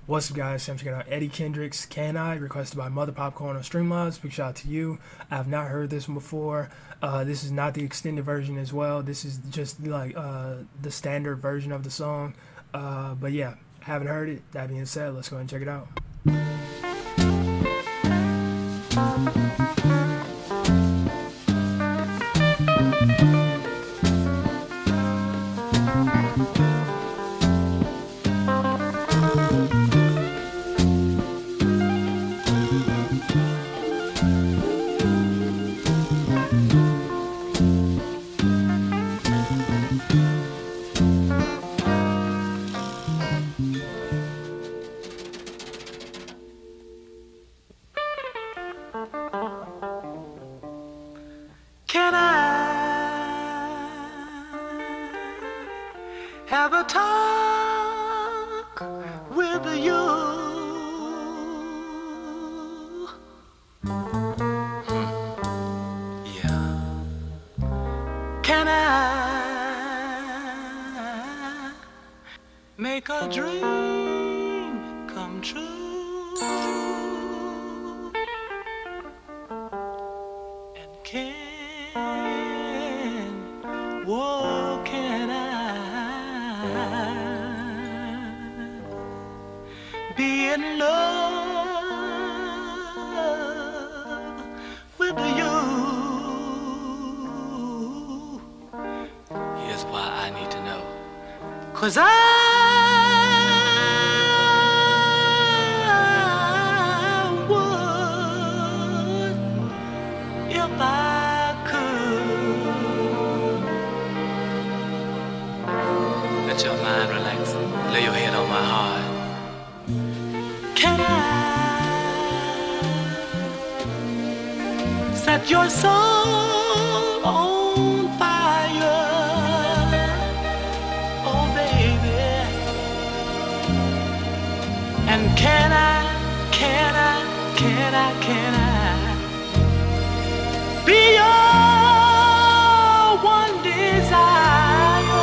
What's up, guys? I'm checking out Eddie Kendricks' Can I, requested by Mother Popcorn on Streamlabs. Big shout out to you. I have not heard this one before. This is not the extended version as well. This is just like the standard version of the song. But yeah, haven't heard it. That being said, let's go ahead and check it out. Can I have a talk with you? Yeah. Can I make a dream come true? And what can I be in love with you? Here's why I need to know. 'Cause I would if I let your mind relax. Lay your head on my heart. Can I set your soul on fire? Oh, baby. And can I be your one desire?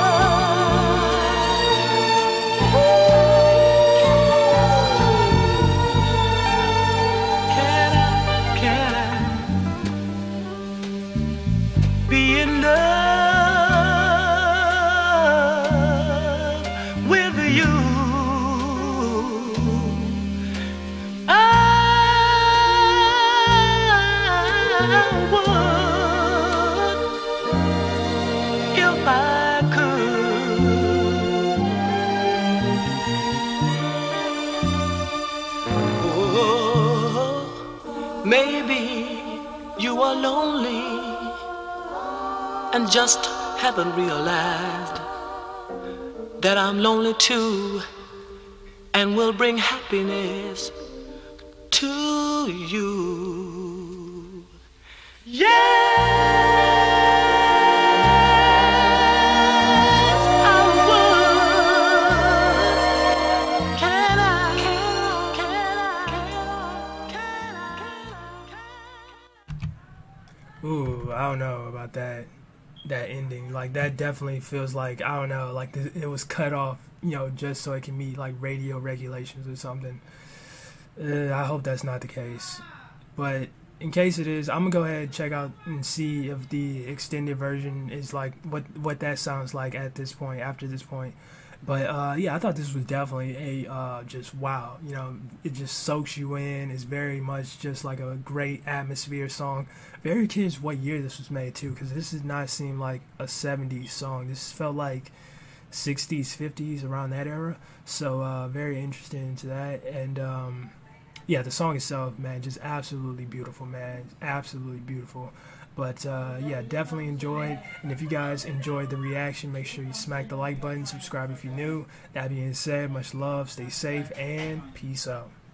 Be in love with you. I would if I could. Oh, maybe you are lonely and just haven't realized that I'm lonely too, and will bring happiness to you. Yes, I would. Can I? Ooh, I don't know about that ending. Like, that definitely feels like, I don't know, like it was cut off, just so it can meet like radio regulations or something. I hope that's not the case, but in case it is, I'm gonna go ahead and check out and see if the extended version is like what that sounds like at this point, after this point. But yeah, I thought this was definitely a just wow. It just soaks you in. It's very much just like a great atmosphere song. Very curious what year this was made too, because this does not seem like a 70s song. This felt like 60s, 50s, around that era. So very interested into that. And yeah, the song itself, man, just absolutely beautiful, man. Absolutely beautiful. But yeah, definitely enjoyed. And if you guys enjoyed the reaction, make sure you smack the like button, subscribe if you're new. That being said, much love, stay safe, and peace out.